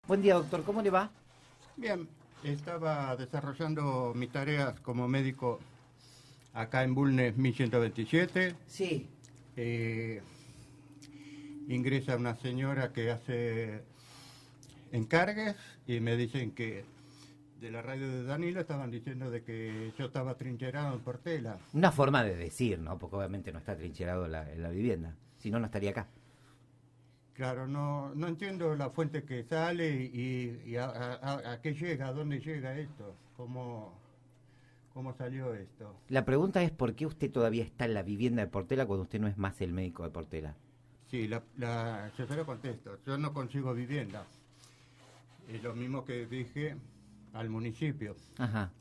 Buen día, doctor. ¿Cómo le va? Bien, estaba desarrollando mis tareas como médico acá en Bulnes 1127. Sí. Ingresa una señora que hace encargues y me dicen que de la radio de Danilo estaban diciendo de que yo estaba trincherado en Portela. Una forma de decir, ¿no? Porque obviamente no está trincherado en la vivienda. Si no, no estaría acá. Claro, no entiendo la fuente que sale y a qué llega, a dónde llega esto, cómo salió esto. La pregunta es por qué usted todavía está en la vivienda de Portela cuando usted no es más el médico de Portela. Sí, yo se lo contesto, yo no consigo vivienda. Es lo mismo que dije al municipio. Ajá.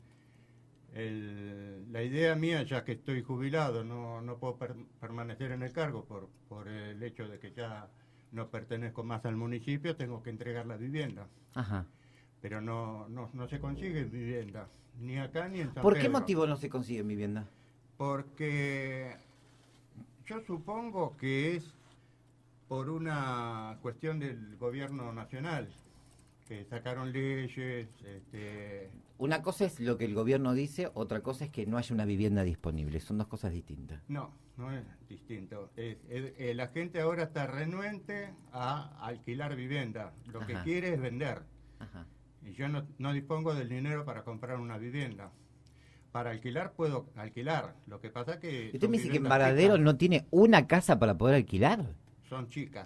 La idea mía, ya que estoy jubilado, no puedo permanecer en el cargo por el hecho de que ya no pertenezco más al municipio, tengo que entregar la vivienda. Ajá. Pero no se consigue vivienda, ni acá ni en San ¿Por Pedro. qué motivo no se consigue vivienda? Porque yo supongo que es por una cuestión del gobierno nacional, que sacaron leyes. Una cosa es lo que el gobierno dice, otra cosa es que no haya una vivienda disponible. Son dos cosas distintas. No es distinto. La gente ahora está renuente a alquilar vivienda. Lo que quiere es vender. Ajá. Y yo no dispongo del dinero para comprar una vivienda. Para alquilar puedo alquilar. Lo que pasa es que... ¿Usted me dice que en Varadero no tiene una casa para poder alquilar? Son chicas.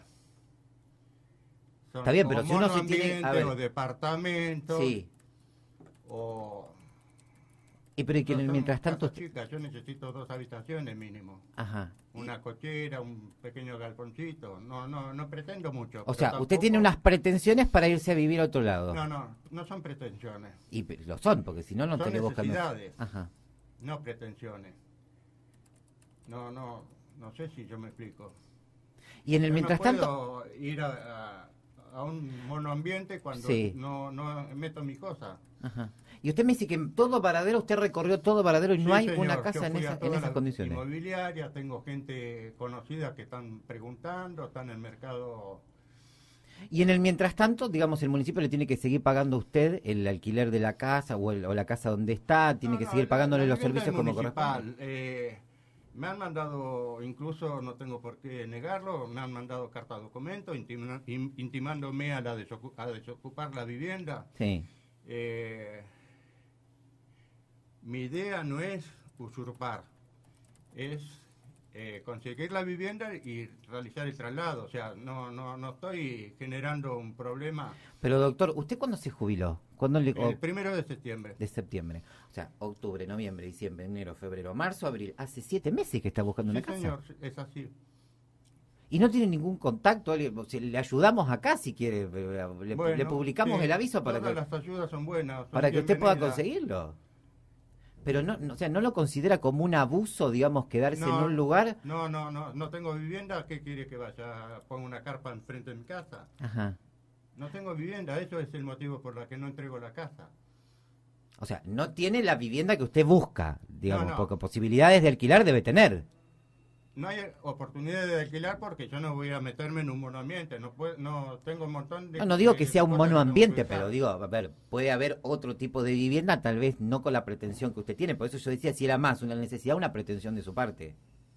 Está bien, pero si uno se tiene... o departamento. Sí. O... pero que mientras tanto... Chicas, yo necesito 2 habitaciones mínimo. Ajá. Una cochera, un pequeño galponcito. No pretendo mucho. O sea, tampoco... usted tiene unas pretensiones para irse a vivir a otro lado. No son pretensiones. Y lo son, porque si no, no tenés vos necesidades. Ajá. No pretensiones. No sé si yo me explico. Y en el yo mientras no tanto... puedo ir a un monoambiente cuando no meto mi cosa. Ajá. Y usted me dice que en todo Varadero, usted recorrió todo Varadero y no hay una casa en esas condiciones. Inmobiliaria, tengo gente conocida que están preguntando, están en el mercado. Y en el mientras tanto, digamos, el municipio le tiene que seguir pagando a usted el alquiler de la casa o la casa donde está, tiene que seguir pagándole los servicios como corresponde. Me han mandado, incluso no tengo por qué negarlo, me han mandado carta documento intimándome a desocupar la vivienda. Sí. Mi idea no es usurpar, es conseguir la vivienda y realizar el traslado. O sea, no estoy generando un problema. Pero doctor, ¿usted cuándo se jubiló? ¿Cuándo El 1 de septiembre. De septiembre. O sea, octubre, noviembre, diciembre, enero, febrero, marzo, abril. Hace 7 meses que está buscando una casa. Sí, señor, es así. Y no tiene ningún contacto, le ayudamos acá si quiere, le publicamos el aviso para todas las ayudas son buenas. Para que usted pueda conseguirlo. Pero o sea, ¿no lo considera como un abuso, digamos, quedarse en un lugar? No tengo vivienda, ¿qué quiere que vaya? Pongo una carpa enfrente de mi casa. Ajá. No tengo vivienda, eso es el motivo por el que no entrego la casa. O sea, no tiene la vivienda que usted busca, digamos, porque posibilidades de alquilar debe tener. No hay oportunidad de alquilar porque yo no voy a meterme en un monoambiente, no tengo un montón de... No digo que sea un monoambiente, pero digo, a ver, puede haber otro tipo de vivienda, tal vez no con la pretensión que usted tiene, por eso yo decía si era más una necesidad, una pretensión de su parte.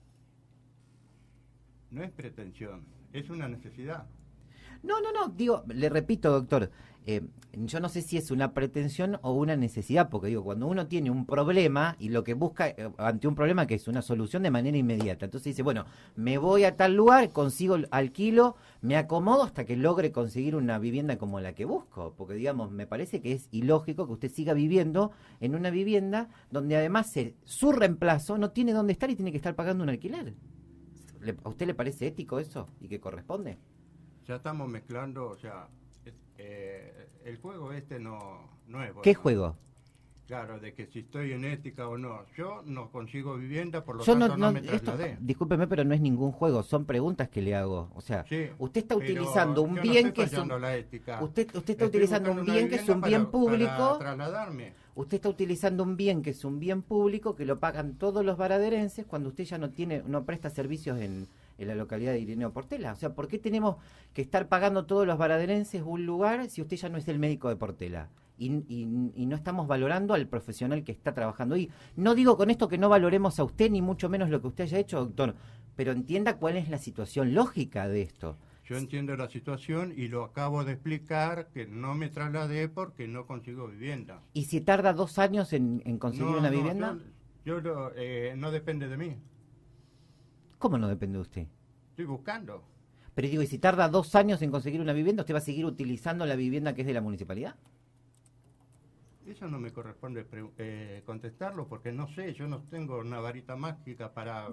No es pretensión, es una necesidad. No, digo, le repito, doctor, yo no sé si es una pretensión o una necesidad, porque digo, cuando uno tiene un problema y lo que busca ante un problema que es una solución de manera inmediata, entonces dice, bueno, me voy a tal lugar, consigo alquilo, me acomodo hasta que logre conseguir una vivienda como la que busco, porque digamos, me parece que es ilógico que usted siga viviendo en una vivienda donde además su reemplazo no tiene dónde estar y tiene que estar pagando un alquiler. ¿A usted le parece ético eso y que corresponde? Ya estamos mezclando, o sea, el juego no es bueno. ¿Qué juego? Claro, de que si estoy en ética o no. Yo no consigo vivienda, por lo tanto no me trasladé. Discúlpeme, pero no es ningún juego, son preguntas que le hago. O sea, sí, usted está utilizando un bien que es un... Usted está utilizando un bien que es un bien público. Para trasladarme. Usted está utilizando un bien que es un bien público que lo pagan todos los varaderenses cuando usted ya no presta servicios en en la localidad de Ireneo Portela. O sea, ¿por qué tenemos que estar pagando todos los varaderenses un lugar si usted ya no es el médico de Portela? Y no estamos valorando al profesional que está trabajando ahí. No digo con esto que no valoremos a usted, ni mucho menos lo que usted haya hecho, doctor, pero entienda cuál es la situación lógica de esto. Yo entiendo la situación y lo acabo de explicar, que no me trasladé porque no consigo vivienda. ¿Y si tarda 2 años en conseguir una vivienda? No depende de mí. ¿Cómo no depende de usted? Estoy buscando. Pero digo, ¿y si tarda 2 años en conseguir una vivienda, usted va a seguir utilizando la vivienda que es de la municipalidad? Eso no me corresponde contestarlo porque no sé, yo no tengo una varita mágica para...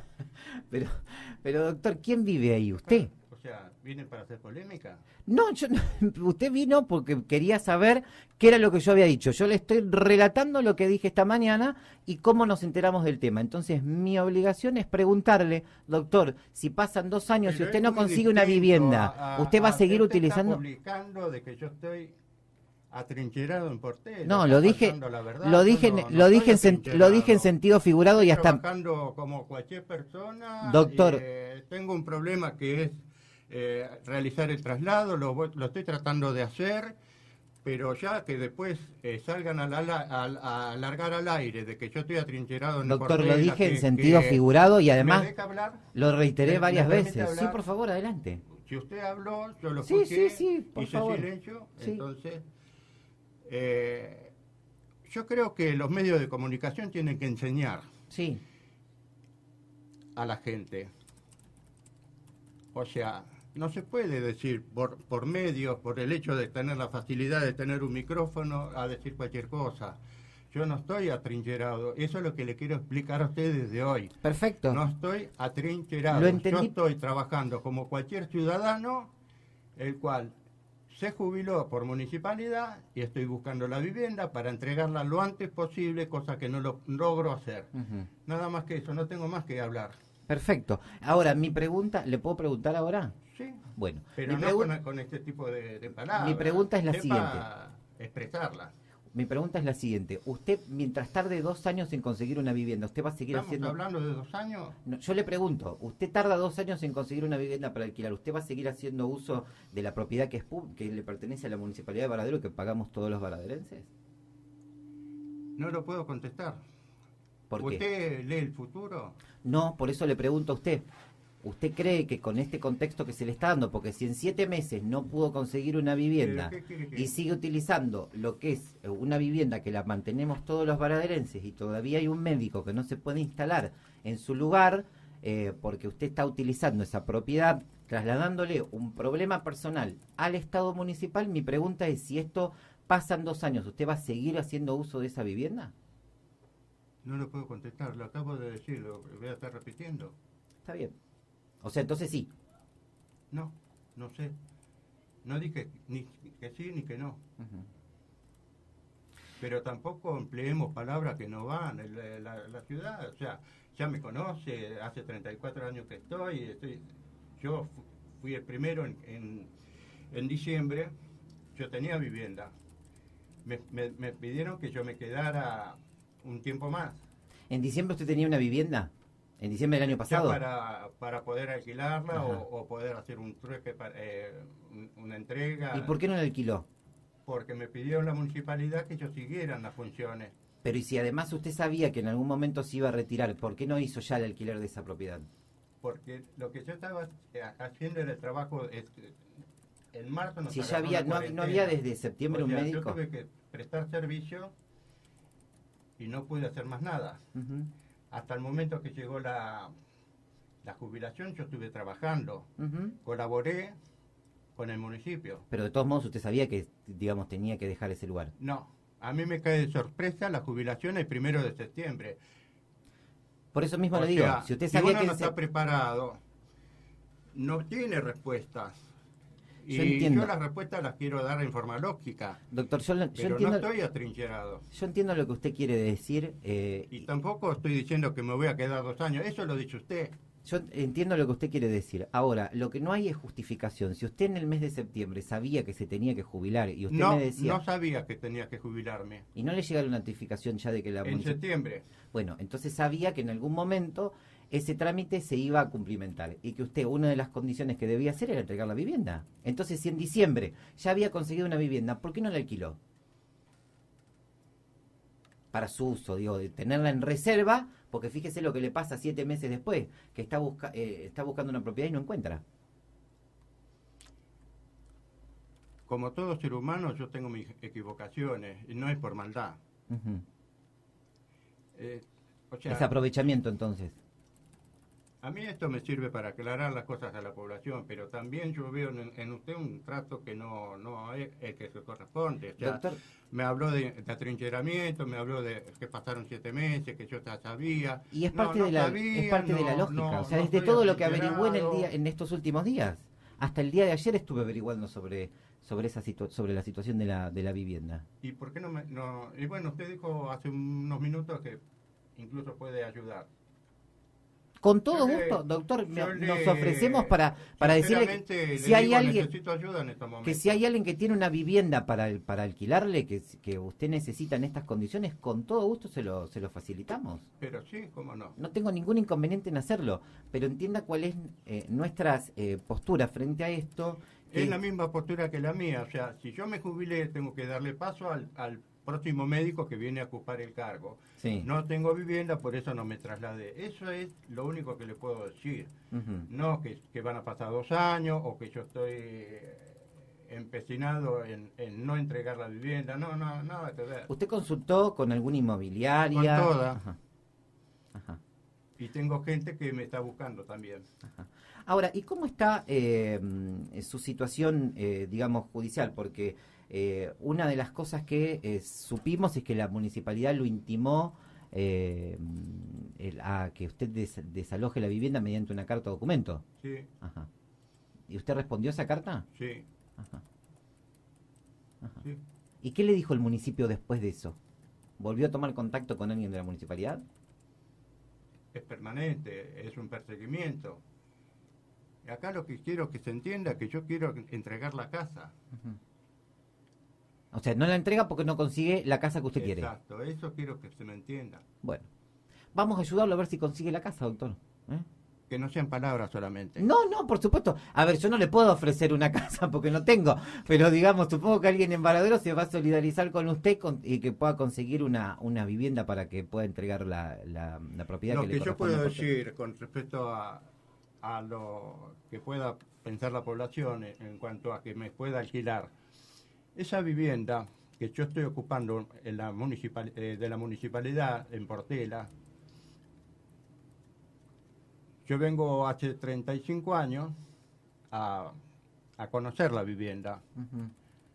pero doctor, ¿quién vive ahí? ¿Usted? O sea, ¿viene para hacer polémica? No, usted vino porque quería saber qué era lo que yo había dicho. Yo le estoy relatando lo que dije esta mañana y cómo nos enteramos del tema. Entonces, mi obligación es preguntarle, doctor, si pasan 2 años y usted no consigue una vivienda, ¿usted va a seguir utilizando? Está publicando de que yo estoy atrincherado en Portela. No, lo dije en sentido figurado y hasta trabajando como cualquier persona. Doctor, tengo un problema que es realizar el traslado, lo estoy tratando de hacer, pero ya que después salgan a largar al aire de que yo estoy atrincherado en doctor, Portela, lo dije en sentido figurado y además lo reiteré varias veces. Hablar? Sí, por favor, adelante. Si usted habló, yo lo escuché, por hice favor. silencio, Sí. Entonces... yo creo que los medios de comunicación tienen que enseñar a la gente. O sea, no se puede decir por medios, por el hecho de tener la facilidad de tener un micrófono, a decir cualquier cosa. Yo no estoy atrincherado. Eso es lo que le quiero explicar a ustedes desde hoy. Perfecto. No estoy atrincherado. Lo entendí. Yo estoy trabajando como cualquier ciudadano, el cual se jubiló por municipalidad y estoy buscando la vivienda para entregarla lo antes posible, cosa que no lo logro hacer. Nada más que eso, no tengo más que hablar. Perfecto. Ahora, mi pregunta, ¿le puedo preguntar ahora? Sí. Bueno. Pero no con este tipo de palabras. Mi pregunta es la siguiente. Expresarla. Mi pregunta es la siguiente. Usted, mientras tarde 2 años en conseguir una vivienda, ¿usted va a seguir haciendo...? ¿Estamos hablando de 2 años? No, yo le pregunto, usted tarda 2 años en conseguir una vivienda para alquilar, ¿usted va a seguir haciendo uso de la propiedad que le pertenece a la Municipalidad de Varadero, que pagamos todos los varaderenses? No lo puedo contestar. ¿Por qué? ¿Usted lee el futuro? No, por eso le pregunto a usted. ¿Usted cree que con este contexto que se le está dando, porque si en 7 meses no pudo conseguir una vivienda y sigue utilizando lo que es una vivienda que la mantenemos todos los varaderenses y todavía hay un médico que no se puede instalar en su lugar porque usted está utilizando esa propiedad, trasladándole un problema personal al Estado municipal, mi pregunta es si esto pasa en 2 años, ¿usted va a seguir haciendo uso de esa vivienda? No lo puedo contestar, lo acabo de decir, lo voy a estar repitiendo. Está bien. O sea, entonces sí. No sé. No dije ni que sí ni que no. Pero tampoco empleemos palabras que no van. La ciudad, o sea, ya me conoce, hace 34 años que yo fui el primero en diciembre, yo tenía vivienda. Me pidieron que yo me quedara un tiempo más. ¿En diciembre usted tenía una vivienda? ¿En diciembre del año pasado? Para poder alquilarla o poder hacer un trueque, una entrega. ¿Y por qué no la alquiló? Porque me pidieron la municipalidad que yo siguiera las funciones. Pero y si además usted sabía que en algún momento se iba a retirar, ¿por qué no hizo ya el alquiler de esa propiedad? Porque lo que yo estaba haciendo era el trabajo... en marzo si ya había, no había desde septiembre un médico. Yo tuve que prestar servicio y no pude hacer más nada. Hasta el momento que llegó la jubilación, yo estuve trabajando. Colaboré con el municipio. Pero de todos modos, ¿usted sabía que, digamos, tenía que dejar ese lugar? No. A mí me cae de sorpresa la jubilación el 1 de septiembre. Por eso mismo le digo, si usted sabía que... no está preparado, no tiene respuestas. Y yo las respuestas las quiero dar en forma lógica. Doctor, yo pero entiendo, no estoy atrincherado. Yo entiendo lo que usted quiere decir. Y tampoco estoy diciendo que me voy a quedar 2 años. Eso lo ha dicho usted. Yo entiendo lo que usted quiere decir. Ahora, lo que no hay es justificación. Si usted en el mes de septiembre sabía que se tenía que jubilar y usted me decía... No sabía que tenía que jubilarme. ¿Y no le llega la notificación ya de que la... En septiembre. Bueno, entonces sabía que en algún momento ese trámite se iba a cumplimentar y que usted, una de las condiciones que debía hacer era entregar la vivienda. Entonces, si en diciembre ya había conseguido una vivienda, ¿por qué no la alquiló? Para su uso, digo, de tenerla en reserva, porque fíjese lo que le pasa 7 meses después, que está buscando una propiedad y no encuentra. Como todo ser humano, yo tengo mis equivocaciones, y no es por maldad. Uh-huh. O sea, Es aprovechamiento, entonces. a mí esto me sirve para aclarar las cosas a la población, pero también yo veo en usted un trato que no es el que se corresponde. O sea, Doctor, me habló de atrincheramiento, me habló de que pasaron 7 meses, que yo ya sabía. y es No, parte, no de, la, sabía, es parte de la no, lógica, no, o sea, no es de estoy todo lo que averigué atrincherado. en estos últimos días. Hasta el día de ayer estuve averiguando sobre la situación de la vivienda. ¿Y por qué no me...? No, y bueno, usted dijo hace unos minutos que incluso puede ayudar. Con todo Yo gusto, doctor, yo nos ofrecemos para decirle sinceramente, que le si hay digo, alguien necesito ayuda en estos momentos. que si hay alguien que tiene una vivienda para alquilarle que usted necesita en estas condiciones, con todo gusto se lo facilitamos. Pero sí, cómo no. No tengo ningún inconveniente en hacerlo, pero entienda cuál es nuestra postura frente a esto. Es la misma postura que la mía, o sea, si yo me jubilé tengo que darle paso al próximo médico que viene a ocupar el cargo. Sí. No tengo vivienda, por eso no me trasladé. Eso es lo único que le puedo decir. Uh-huh. No que van a pasar 2 años o que yo estoy empecinado en no entregar la vivienda. No, nada que ver. ¿Usted consultó con alguna inmobiliaria? Con toda. Ajá. Ajá. Y tengo gente que me está buscando también. Ajá. Ahora, ¿y cómo está su situación, digamos, judicial? Porque una de las cosas que supimos es que la municipalidad lo intimó a que usted desaloje la vivienda mediante una carta o documento. Sí, Ajá. ¿Y usted respondió a esa carta? sí, Ajá. Ajá. sí. ¿Y qué le dijo el municipio después de eso? ¿Volvió a tomar contacto con alguien de la municipalidad? Es permanente, es un perseguimiento. Acá lo que quiero que se entienda es que yo quiero entregar la casa. Uh-huh. O sea, no la entrega porque no consigue la casa que usted quiere. Exacto, eso quiero que se me entienda. Bueno, vamos a ayudarlo a ver si consigue la casa, doctor. Que no sean palabras solamente. No, por supuesto. A ver, yo no le puedo ofrecer una casa porque no tengo, pero digamos, supongo que alguien en Varadero se va a solidarizar con usted y que pueda conseguir una vivienda para que pueda entregar la propiedad Lo que le que yo corresponde. puedo decir con respecto a lo que pueda pensar la población en cuanto a que me pueda alquilar, esa vivienda que yo estoy ocupando en de la municipalidad en Portela, yo vengo hace 35 años a conocer la vivienda. Uh-huh.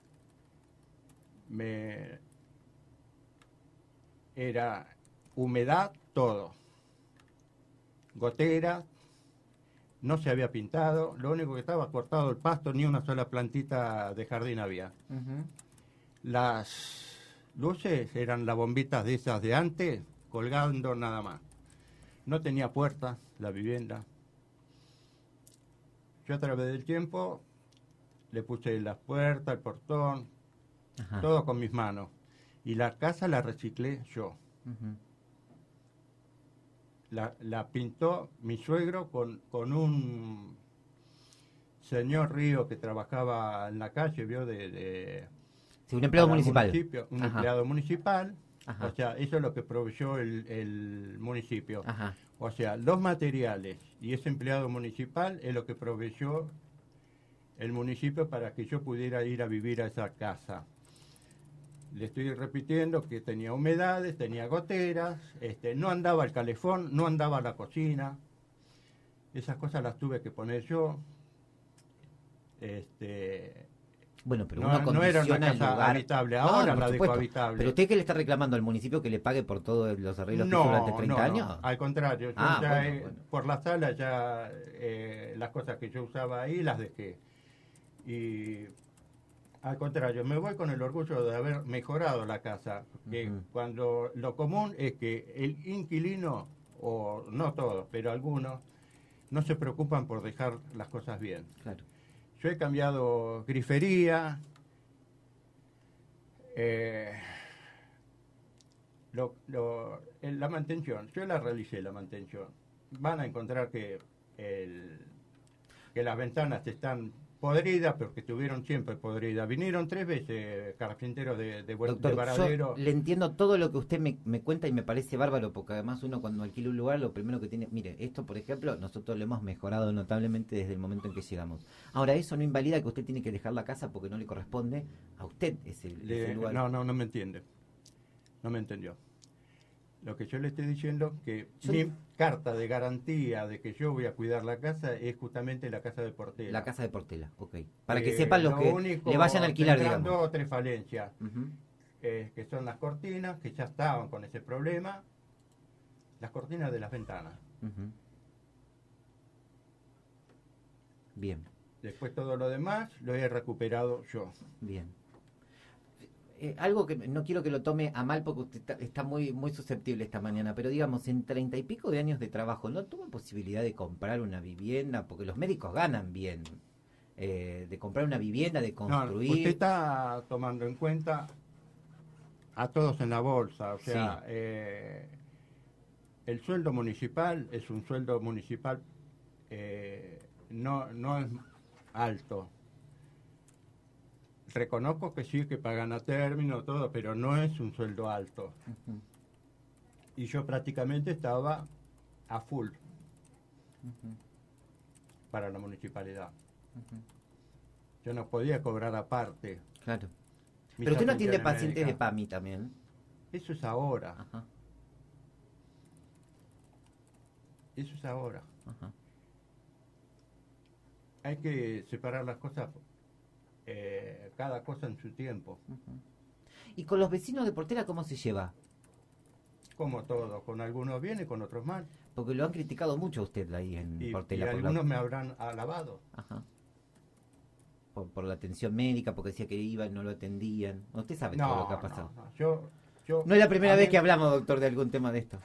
Era humedad, todo. Gotera, no se había pintado, lo único que estaba cortado el pasto, ni una sola plantita de jardín había. Uh-huh. Las luces eran las bombitas de esas de antes, colgando nada más. No tenía puerta la vivienda. Yo a través del tiempo le puse las puertas, el portón, Ajá. todo con mis manos. Y la casa la reciclé yo. Uh-huh. La pintó mi suegro con un señor Río que trabajaba en la calle, vio Sí, un empleado para el municipal. municipio, un Ajá. empleado municipal. Ajá. O sea, eso es lo que proveyó el municipio. Ajá. O sea, los materiales y ese empleado municipal es lo que proveyó el municipio para que yo pudiera ir a vivir a esa casa. Le estoy repitiendo que tenía humedades, tenía goteras, no andaba el calefón, no andaba la cocina. Esas cosas las tuve que poner yo. Bueno, pero No, uno no era una condiciona el casa lugar. habitable, No, ahora por la dejo supuesto. habitable. ¿Pero usted qué le está reclamando al municipio que le pague por todos los arreglos que hizo durante 30 años? Al contrario, yo Ah, ya bueno. por la sala ya las cosas que yo usaba ahí las dejé. Y al contrario, me voy con el orgullo de haber mejorado la casa. Que Ujú. cuando lo común es que el inquilino, o no todos, pero algunos, no se preocupan por dejar las cosas bien. Claro. Yo he cambiado grifería, la mantención, yo la realicé la mantención. van a encontrar que que las ventanas están podridas, pero que estuvieron siempre podridas. Vinieron 3 veces carpinteros de Doctor, Varadero. yo le entiendo todo lo que usted me cuenta y me parece bárbaro, porque además uno cuando alquila un lugar, lo primero que tiene... Mire, esto por ejemplo, nosotros lo hemos mejorado notablemente desde el momento en que llegamos. Ahora, eso no invalida que usted tiene que dejar la casa porque no le corresponde a usted ese lugar. No me entiende. No me entendió. Lo que yo le estoy diciendo que Yo- mi carta de garantía de que yo voy a cuidar la casa es justamente la casa de Portela. La casa de Portela, ok. Para que sepan los lo que único, le vayan a alquilar, tendrán digamos. 2 o 3 falencias, Ujú, que son las cortinas, que ya estaban con ese problema, las cortinas de las ventanas. ujú. Bien, Después todo lo demás lo he recuperado yo. bien. Algo que no quiero que lo tome a mal porque usted está muy muy susceptible esta mañana, pero digamos, en 30 y pico de años de trabajo, ¿no tuvo posibilidad de comprar una vivienda? Porque los médicos ganan bien. De comprar una vivienda, de No, construir. usted está tomando en cuenta a todos en la bolsa, o sea, el sueldo municipal es un sueldo municipal, no es alto. Reconozco que sí, que pagan a término, todo, pero no es un sueldo alto. Ujú, Y yo prácticamente estaba a full ujú, para la municipalidad. ujú. Yo no podía cobrar aparte. Claro. mis Pero usted no atiende atenciones pacientes de médicas. PAMI también. Eso es ahora, Ajá, eso es ahora. ajá. Hay que separar las cosas, cada cosa en su tiempo. Ujú. ¿Y con los vecinos de Portela cómo se lleva? Como todo, con algunos bien y con otros mal. Porque lo han criticado mucho a usted ahí en Y Portela. por algunos me habrán alabado. Ajá. Por la atención médica, porque decía que iban, no lo atendían. Usted sabe todo No, lo que ha pasado. no. Yo, No es la primera a vez mí- que hablamos, doctor, de algún tema de esto.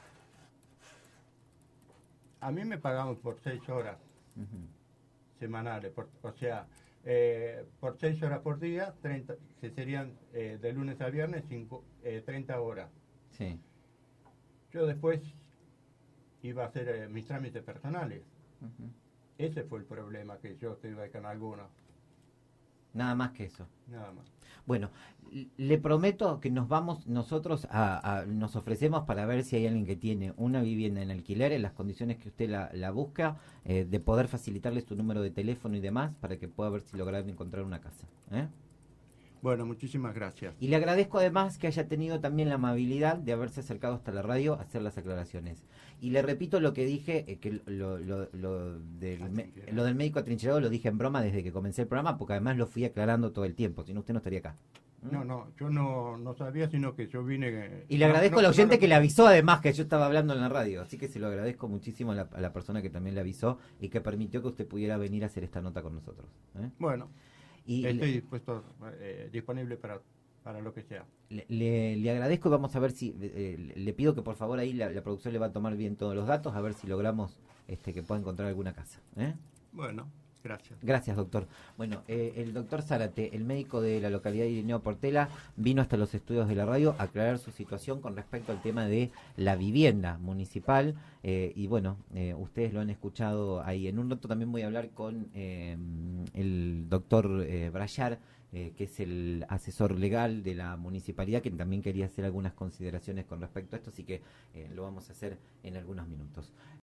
A mí me pagaban por 6 horas Ujú. semanales, o sea, por 6 horas por día, 30, que serían de lunes a viernes 30 horas. Sí. Yo después iba a hacer mis trámites personales. Ujú. Ese fue el problema que yo tuve con algunos, Nada más que eso. nada más. Bueno, le prometo que nos vamos nosotros nos ofrecemos para ver si hay alguien que tiene una vivienda en alquiler en las condiciones que usted la busca, de poder facilitarle su número de teléfono y demás para que pueda ver si logran encontrar una casa. ¿Eh? Bueno, muchísimas gracias. Y le agradezco además que haya tenido también la amabilidad de haberse acercado hasta la radio a hacer las aclaraciones. Y le repito lo que dije, que lo del médico atrincherado lo dije en broma desde que comencé el programa, porque además lo fui aclarando todo el tiempo, si no usted no estaría acá. ¿Mm? No, yo no sabía, sino que yo vine... Y le agradezco al oyente que le avisó además que yo estaba hablando en la radio, así que se lo agradezco muchísimo a la persona que también le avisó y que permitió que usted pudiera venir a hacer esta nota con nosotros. ¿Eh? Bueno, Y estoy dispuesto, disponible para lo que sea. le agradezco y vamos a ver si, le pido que por favor ahí la producción le va a tomar bien todos los datos, a ver si logramos que pueda encontrar alguna casa. ¿Eh? Bueno, gracias. Gracias, doctor. Bueno, el doctor Zárate, el médico de la localidad de Irineo Portela, vino hasta los estudios de la radio a aclarar su situación con respecto al tema de la vivienda municipal. Y bueno, ustedes lo han escuchado ahí. En un rato también voy a hablar con el doctor Brayar, que es el asesor legal de la municipalidad, que también quería hacer algunas consideraciones con respecto a esto, así que lo vamos a hacer en algunos minutos.